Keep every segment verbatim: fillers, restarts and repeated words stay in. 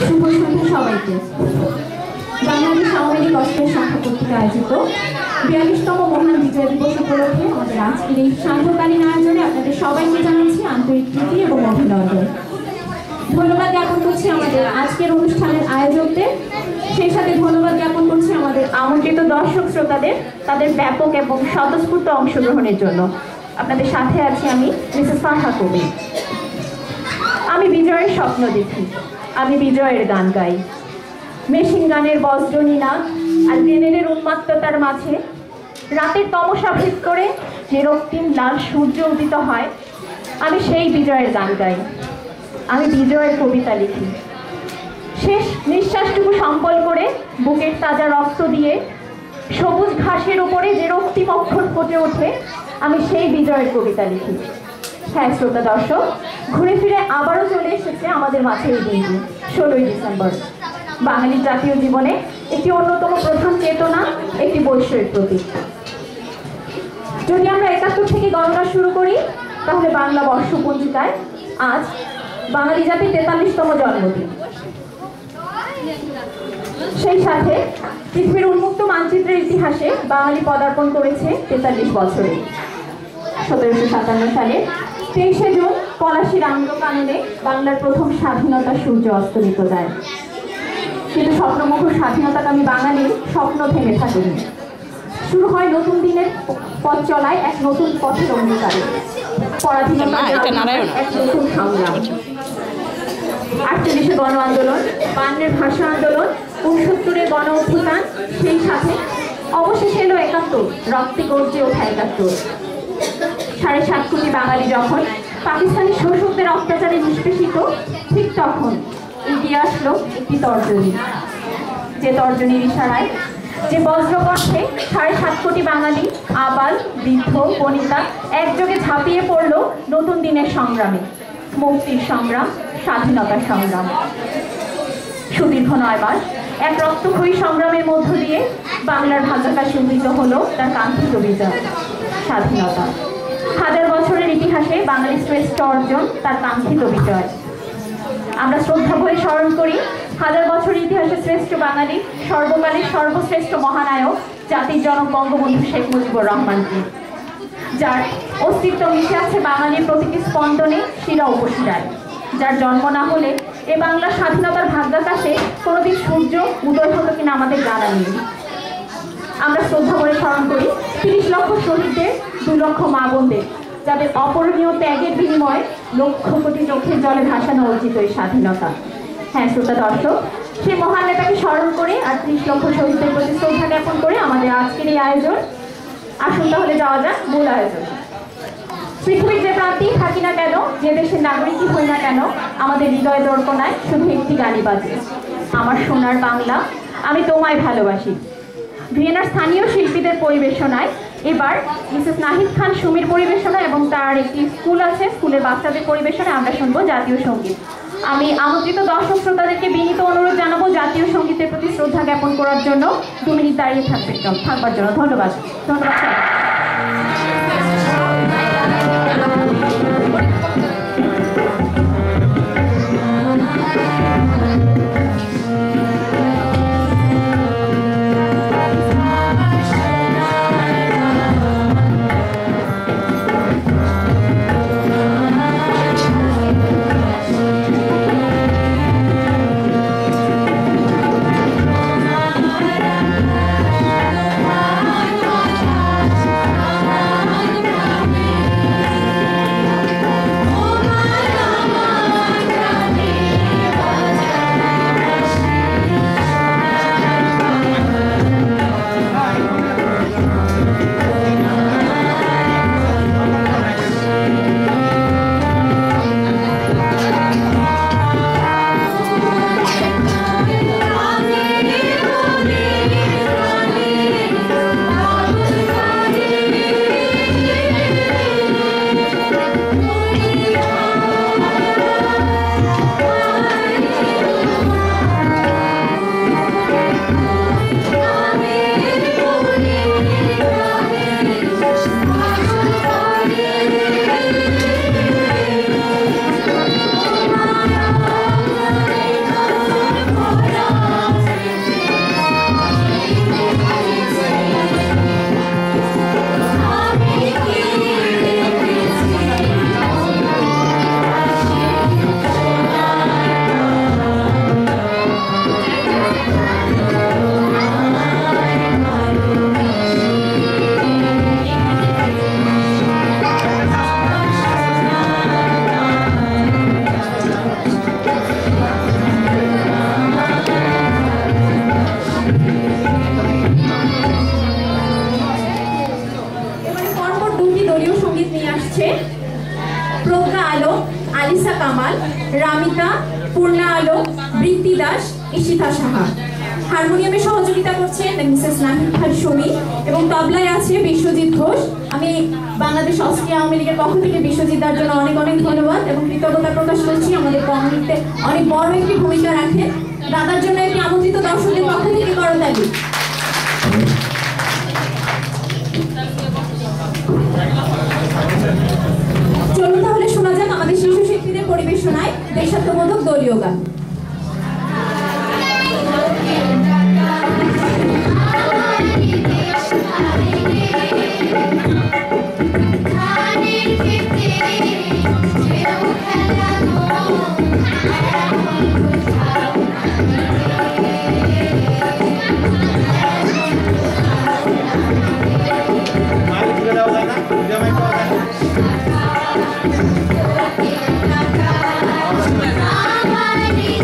শুভ সন্ধ্যা সবাইকে। বাঙালি সামরিক অস্ত্রের শাখা কর্তৃক আয়োজিত বিয়াল্লিশতম মহান বিজয় দিবস উপলক্ষে আমাদের আজকের এই সান্ধ্যকালীন আয়োজনে আপনাদের সবাইকে জানাচ্ছি আন্তরিক প্রীতি এবং অভিনন্দন। ধন্যবাদ জ্ঞাপন করছি আমাদের আজকের অনুষ্ঠানের আয়োজকদের, সেই সাথে ধন্যবাদ জ্ঞাপন করছি আমাদের আমন্ত্রিত দর্শক শ্রোতাদের তাদের ব্যাপক এবং স্বতঃস্ফূর্ত অংশগ্রহণের জন্য। আপনাদের সাথে আছি আমি মিসেস ফারহা কবির। আমি বিজয়ের স্বপ্ন দেখি, আমি বিজয়ের গান গাই। মেশিন গানের বজ্রনীনাদ আর গ্রেনেডের উন্মাত্ততার মাঝে রাতের তমসা ভেদ করে যে রক্তিম লাল সূর্য উদিত হয়, আমি সেই বিজয়ের গান গাই। আমি বিজয়ের কবিতা লিখি। শেষ নিঃশ্বাসটুকু সম্বল করে বুকের তাজা রক্ত দিয়ে সবুজ ঘাসের উপরে যে রক্তিম অক্ষর ফুটে ওঠে, আমি সেই বিজয়ের কবিতা লিখি। হ্যাঁ শ্রোতা দর্শক, ঘুরে ফিরে আবারও চলে এসেছে আমাদের মাঝে এই দিনটি, ষোলোই ডিসেম্বর। বাঙালির জাতীয় জীবনে একটি অন্যতম প্রধান চেতনা, একটি বৈষয়িক প্রতীক। যদি আমরা একাত্তর থেকে গণনা শুরু করি, তাহলে বাংলা বর্ষপঞ্জিকায় আজ বাঙালি জাতির তেতাল্লিশতম জন্মদিন। সেই সাথে পৃথিবীর উন্মুক্ত মানচিত্রের ইতিহাসে বাঙালি পদার্পণ করেছে তেতাল্লিশ বছরে। সতেরোশো সাতান্ন সালে তেইশে জুন পলাশীর আম্রকাননে বাংলার প্রথম স্বাধীনতা সূর্য অস্তমিত যায়। কিন্তু স্বপ্নমুখর স্বাধীনতাকামী বাঙালির স্বপ্ন থেমে থাকেনি। শুরু হয় নতুন দিনের পথ চলায় এক নতুন পথের অঙ্গীকারে, পরাধীনতার এক নতুন সংগ্রাম। আটচল্লিশে গণ আন্দোলন, বান্নের ভাষা আন্দোলন, উনসত্তরের গণ অভ্যুত্থান, সেই সাথে অবশেষে এলো একাত্তর, রক্তে গর্জে ওঠা একাত্তর। সাড়ে সাত কোটি বাঙালি যখন পাকিস্তানি শোষকদের অত্যাচারে নিষ্পেষিত, ঠিক তখন এগিয়ে আসলো একটি তর্জনী। যে তর্জনীর ইশারায়, যে বজ্রকণ্ঠে সাড়ে সাত কোটি বাঙালি আবাল বৃদ্ধ বনিতা একযোগে ঝাঁপিয়ে পড়ল নতুন দিনের সংগ্রামে, মুক্তির সংগ্রাম, স্বাধীনতার সংগ্রাম। সুদীর্ঘ নয় মাস এক রক্তক্ষয়ী সংগ্রামের মধ্য দিয়ে বাংলার ভাগ্যাকাশে উন্নীত হলো তার কাঙ্ক্ষিত বিজয়, স্বাধীনতা। হাজার বছরের ইতিহাসে বাঙালির শ্রেষ্ঠ অর্জন, তার কাঙ্ক্ষিত বিজয়। আমরা শ্রদ্ধা ভরে স্মরণ করি হাজার বছরের ইতিহাসে শ্রেষ্ঠ বাঙালি, সর্বকালের সর্বশ্রেষ্ঠ মহানায়ক, জাতির জনক বঙ্গবন্ধু শেখ মুজিবুর রহমানকে, যার অস্তিত্ব মিশে আছে বাঙালির প্রতিটি স্পন্দনে, শিরা উপশিরায়, যার জন্ম না হলে এ বাংলার স্বাধীনতার ভাগ্যাকাশে কোনোদিন সূর্য উদয় হতো কিনা আমাদের জানা নেই। আমরা শ্রদ্ধা করে স্মরণ করি তিরিশ লক্ষ শহীদদের, দুই লক্ষ মা বোনদের, যাদের অপরণীয় ত্যাগের বিনিময়ে লক্ষ কোটি চোখের জলে ভাসানো অর্জিত এই স্বাধীনতা। হ্যাঁ শ্রোতা দর্শক, সেই মহান নেতাকে স্মরণ করে আর ত্রিশ লক্ষ শহীদদের প্রতি শ্রদ্ধা জ্ঞাপন করে আমাদের আজকের এই আয়োজন। আসুন তাহলে যাওয়া যাক মূল আয়োজন। পৃথিবীর যে প্রান্তেই থাকি না কেন, যে দেশের নাগরিকই হই না কেন, আমাদের হৃদয় দর্পণায় শুধু একটি গানই বাজে, আমার সোনার বাংলা, আমি তোমায় ভালোবাসি। ভিয়েনার স্থানীয় শিল্পীদের পরিবেশনায় এবার মিসেস নাহিদ খান সুমির পরিবেশনা এবং তার একটি স্কুল আছে, স্কুলের বাচ্চাদের পরিবেশনায় আমরা শুনবো জাতীয় সঙ্গীত। আমি আমন্ত্রিত দর্শক শ্রোতাদেরকে বিনীত অনুরোধ জানাবো জাতীয় সঙ্গীতের প্রতি শ্রদ্ধা জ্ঞাপন করার জন্য দু মিনিট দাঁড়িয়ে থাকবে থাকবার জন্য। ধন্যবাদ ধন্যবাদ পাল, রামিতা, পূর্ণা আলো, বৃত্তি দাস, ঈশিতা সাহা। হারমোনিয়ামে সহযোগিতা করছেন মিসেস নাহিদ শমী এবং তবলায় আছে বিশ্বজিৎ ঘোষ। আমি বাংলাদেশ অস্ট্রিয়া আওয়ামী লীগের পক্ষ থেকে বিশ্বজিৎ দার জন্য অনেক অনেক ধন্যবাদ এবং কৃতজ্ঞতা প্রকাশ করছি। আমাদের কমিউনিটিতে অনেক বড় একটি ভূমিকা রাখেন। দাদার জন্য একটি আমন্ত্রিত দর্শকদের পক্ষ থেকে করতালি। চলুন তাহলে শোনা যাক আমাদের শিশু শিল্পীদের পরিবেশনায় দেশাত্মবোধক দলীয় গান। Bye.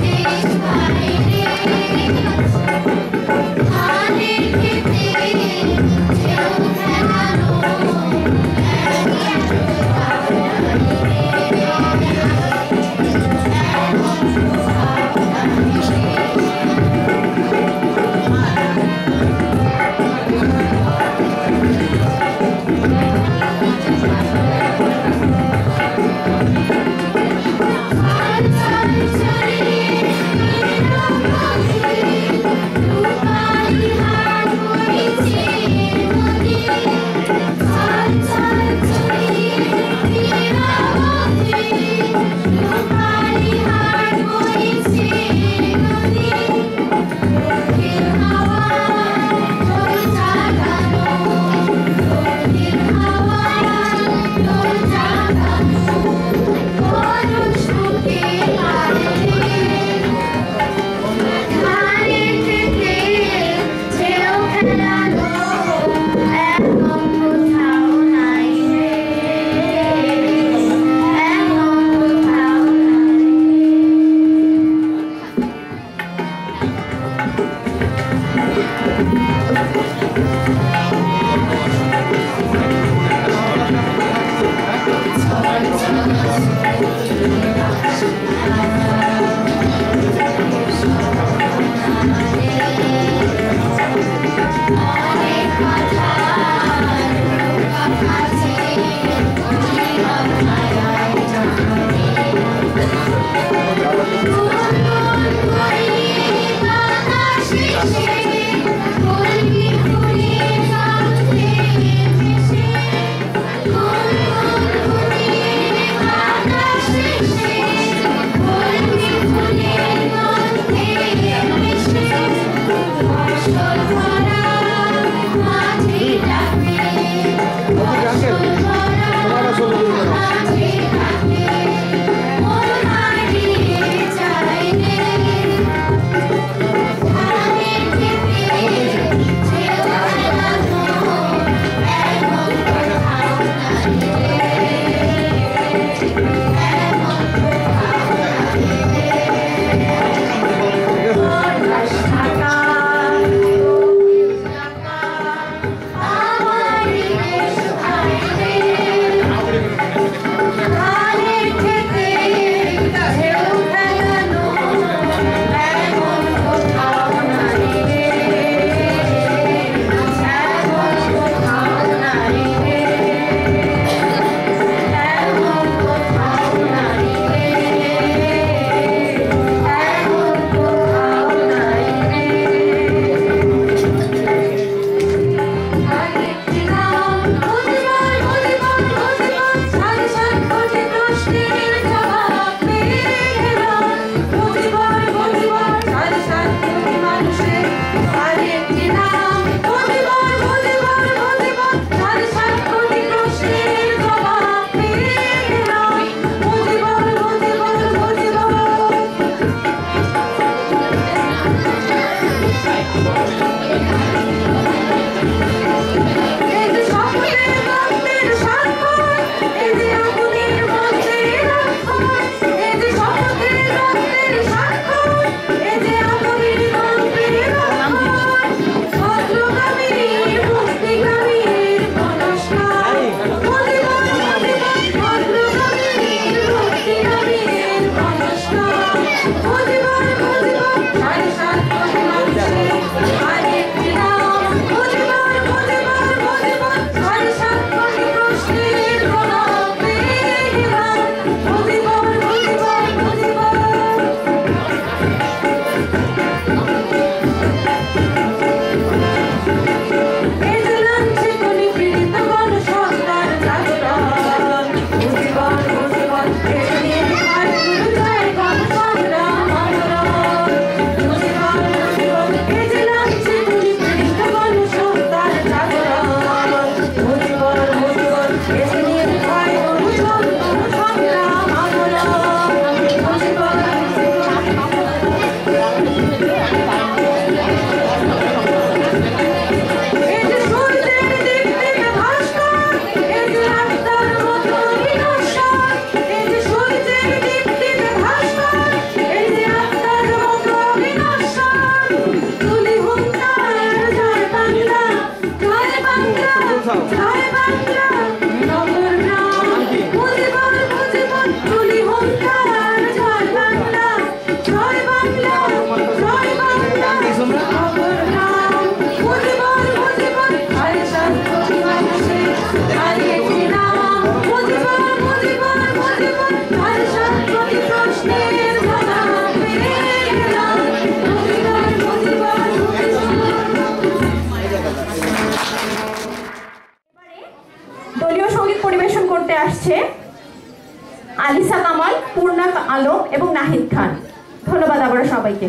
আলম এবং নাহিদ খান। ধন্যবাদ আবারও সবাইকে।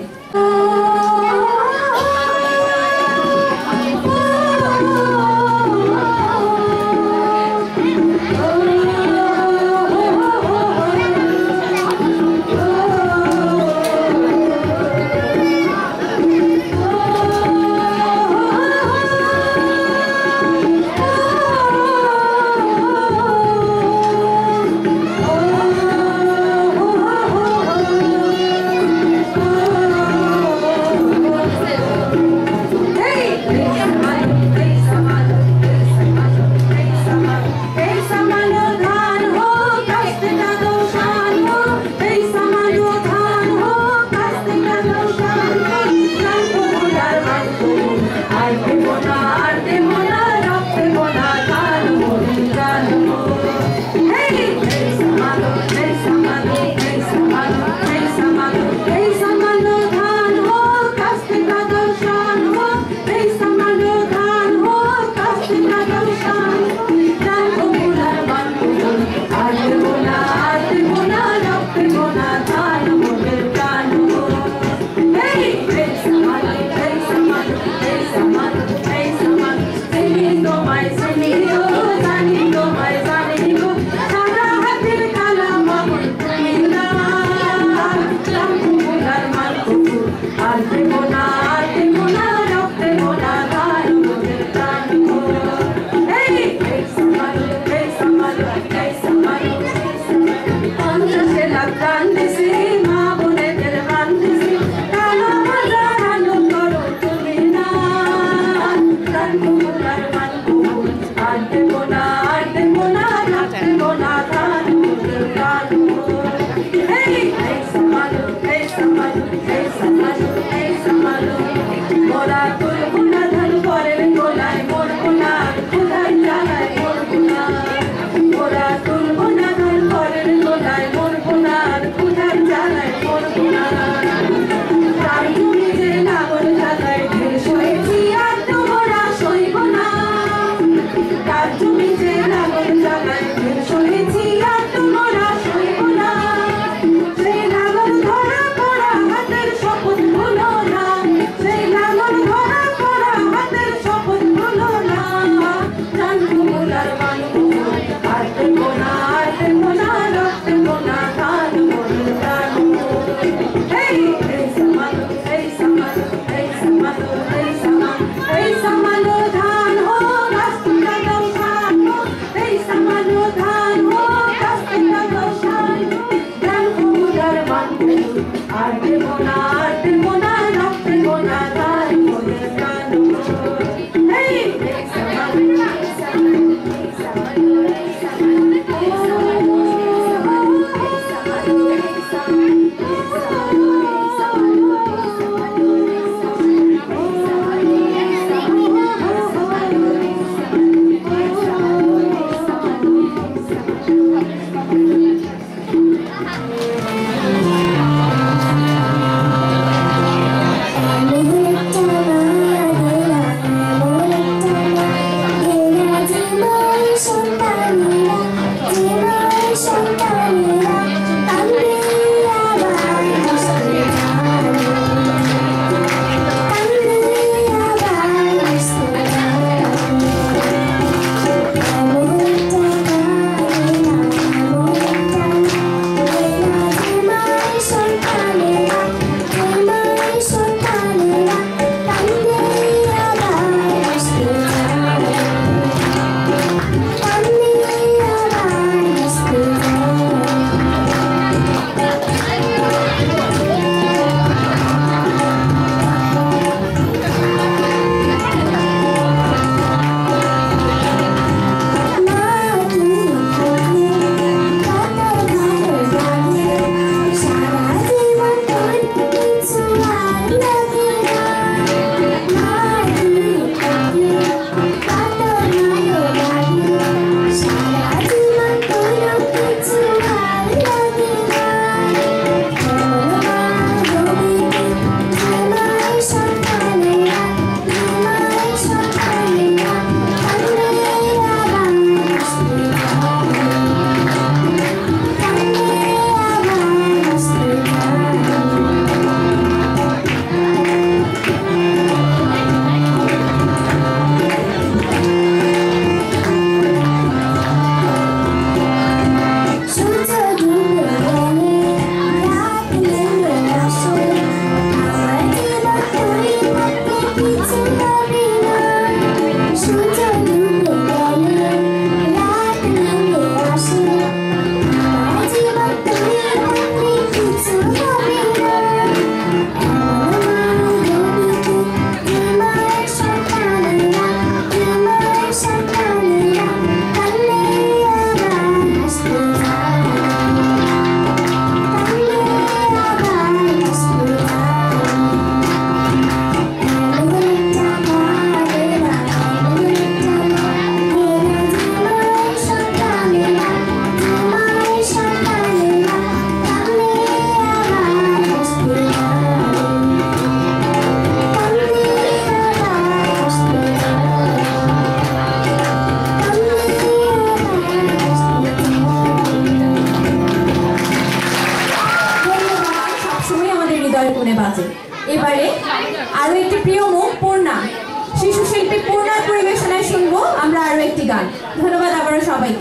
হৃদয়ের কোণে বাজে। এবারে আরো একটি প্রিয় মুখ পূর্ণা, শিশু শিল্পী পূর্ণার পরিবেশনায় শুনবো আমরা আরো একটি গান। ধন্যবাদ আবারও সবাইকে।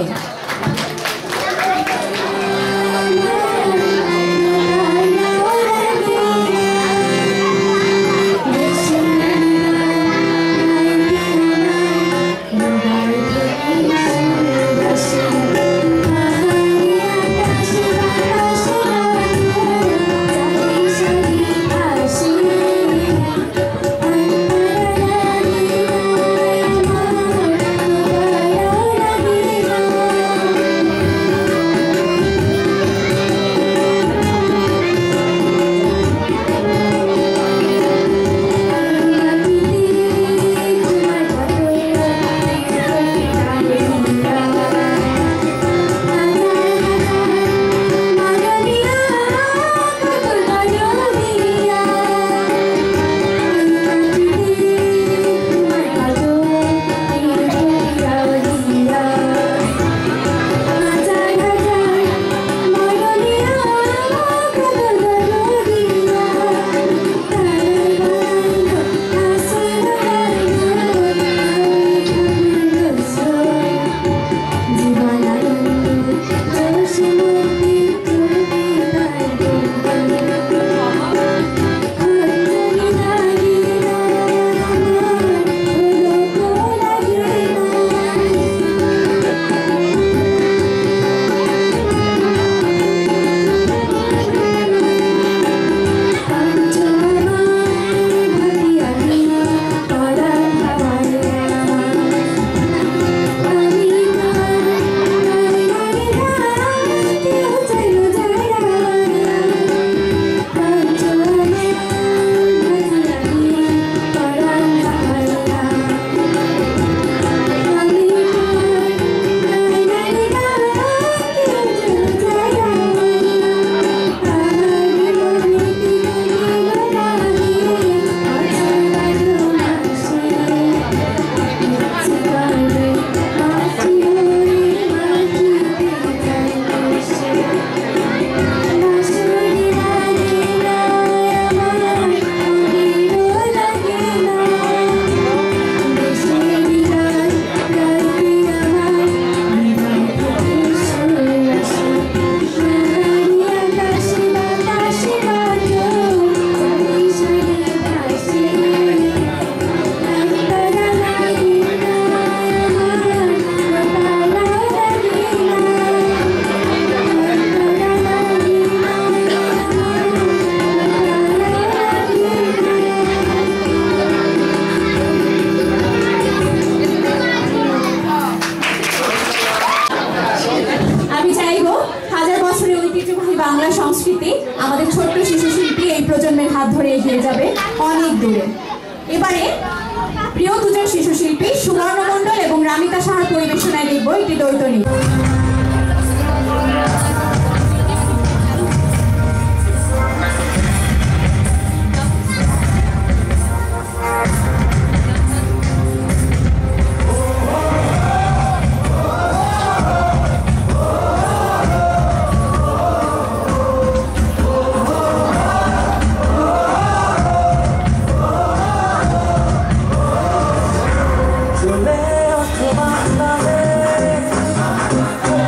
বাংলা সংস্কৃতি আমাদের ছোট্ট শিশু শিল্পী এই প্রজন্মের হাত ধরে এগিয়ে যাবে অনেক দূরে। এবারে প্রিয় দুজন শিশু শিল্পী সুবর্ণ মণ্ডল এবং রামিতা সাহার পরিবেশনায় দেখব একটি দ্বৈত নৃত্য। Yo leo tu banda de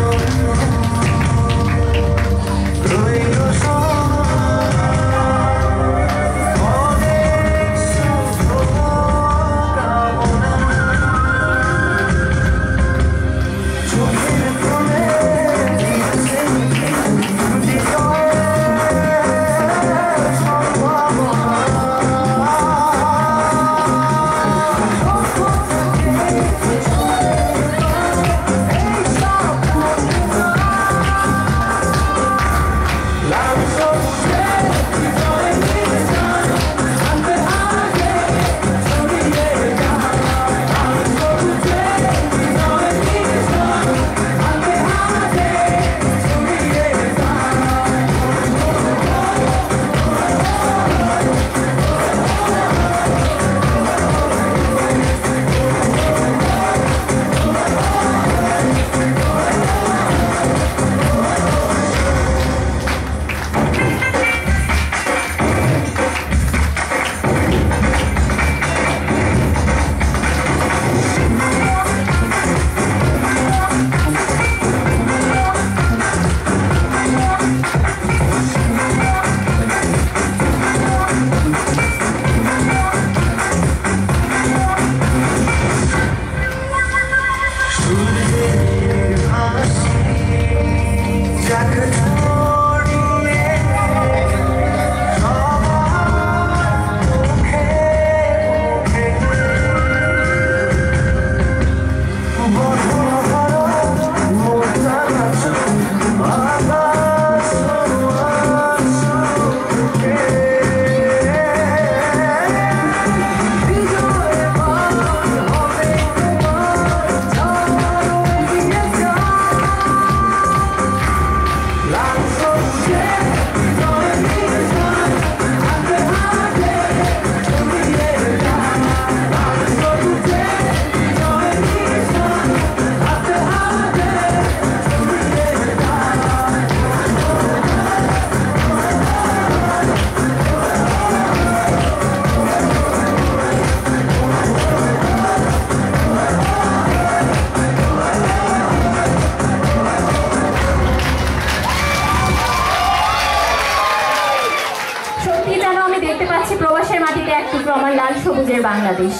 Bangladesh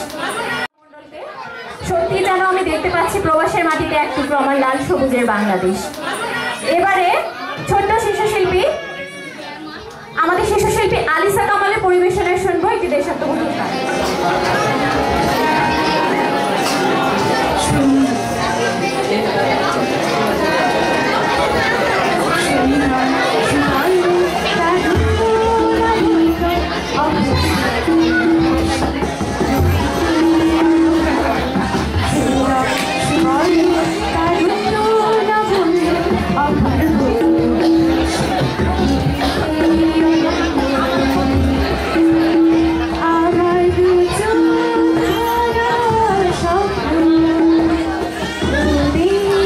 সত্যি যেন আমি দেখতে পাচ্ছি প্রবাসের মাটিতে এক টুকরো আমার লাল সবুজের বাংলাদেশ। এবারে ছোট্ট শিশু শিল্পী আমাদের শিশু শিল্পী আলিসা কামালের পরিবেশনায় শুনবো একটি দেশাত্মবোধক গান। Be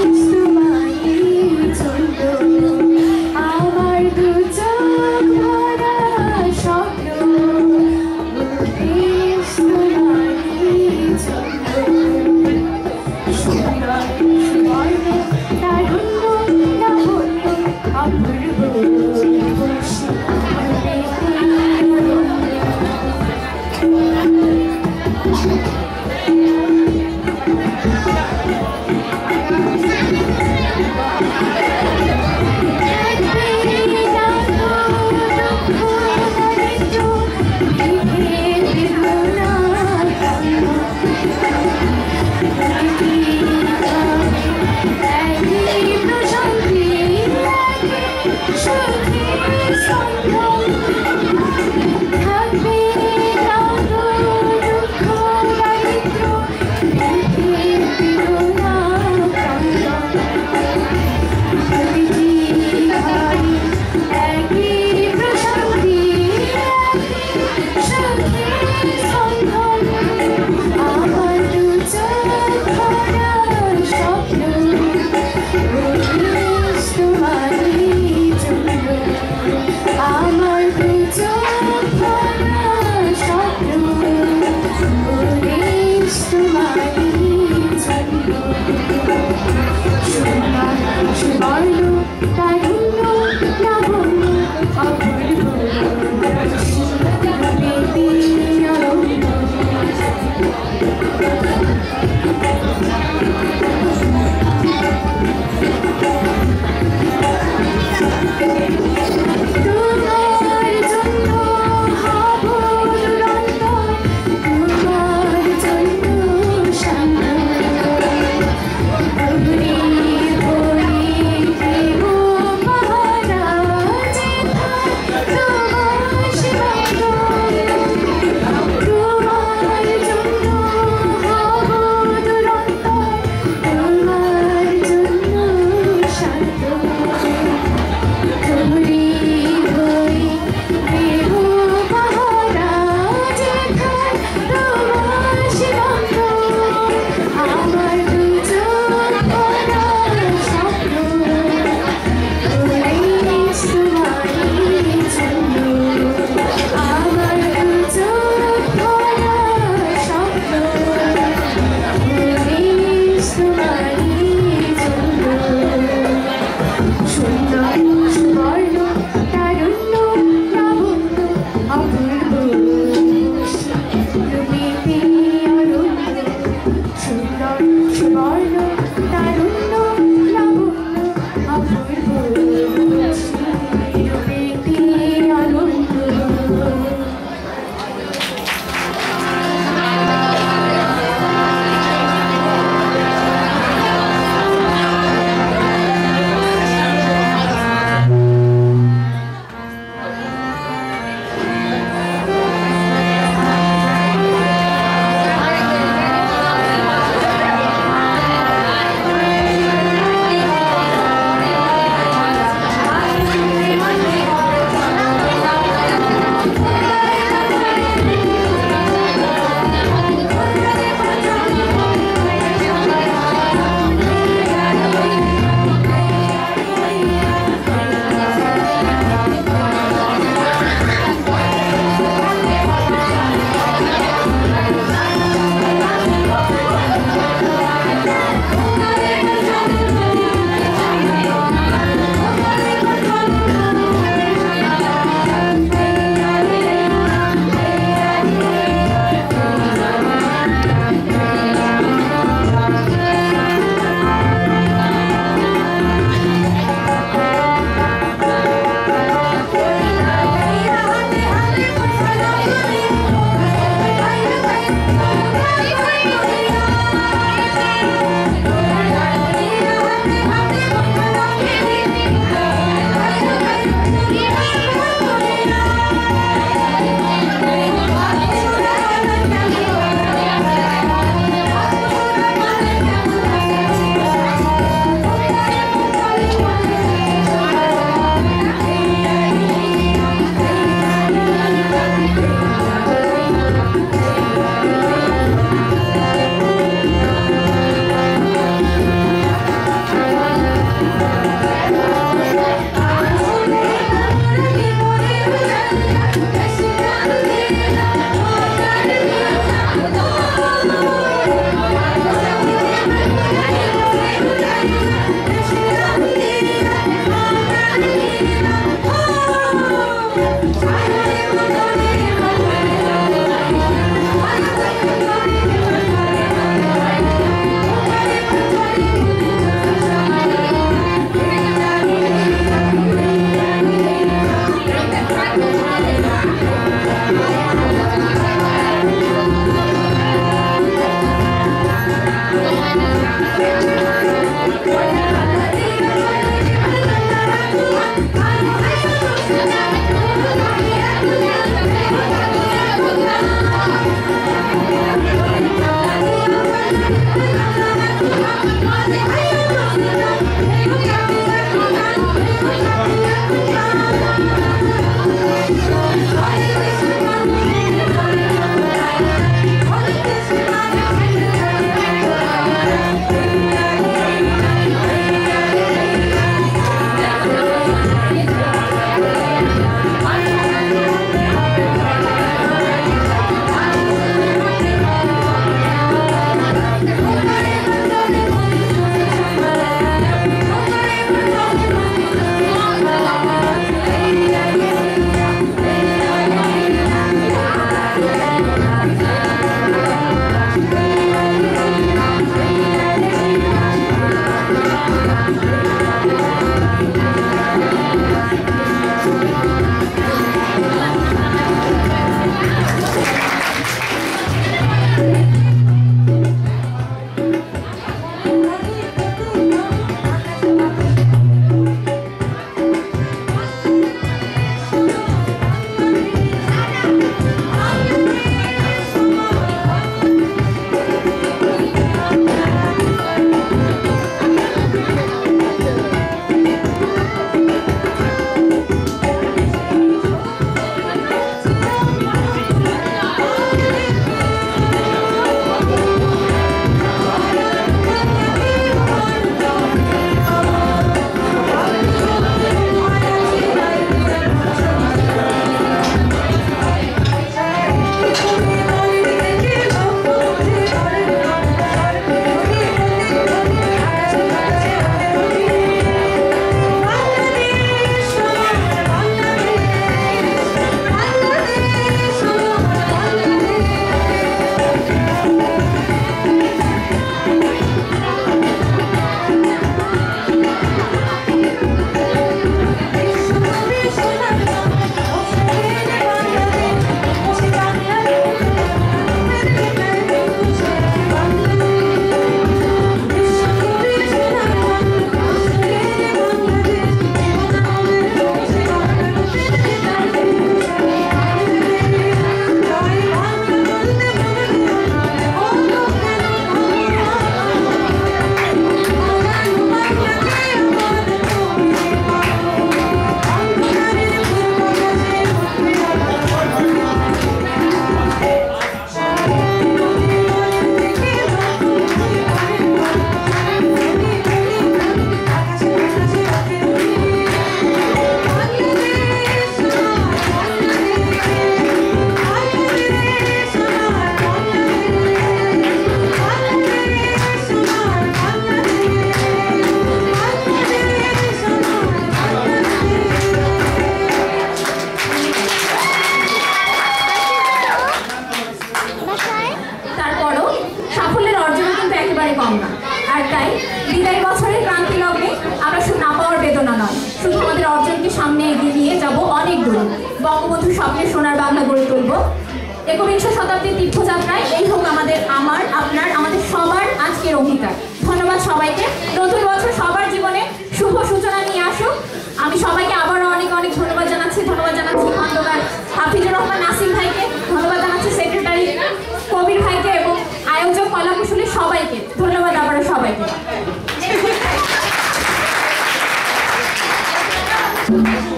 বঙ্গবন্ধুর স্বপ্নের সোনার বাংলা গড়ে তুলব। একবিংশ শতাব্দীর তীর্থযাত্রায় এই হোক আমাদের, আমার, আপনার, আমাদের সবার আজকের অঙ্গীকার। ধন্যবাদ সবাইকে। নতুন বছর সবার জীবনে শুভ সূচনা নিয়ে আসুক। আমি সবাইকে আবারও অনেক অনেক ধন্যবাদ জানাচ্ছি। ধন্যবাদ জানাচ্ছি খন্দকার হাফিজুর রহমান নাসিম ভাইকে, ধন্যবাদ জানাচ্ছি সেক্রেটারি কবির ভাইকে এবং আয়োজক কলাকুশলী সবাইকে। ধন্যবাদ আবারও সবাইকে।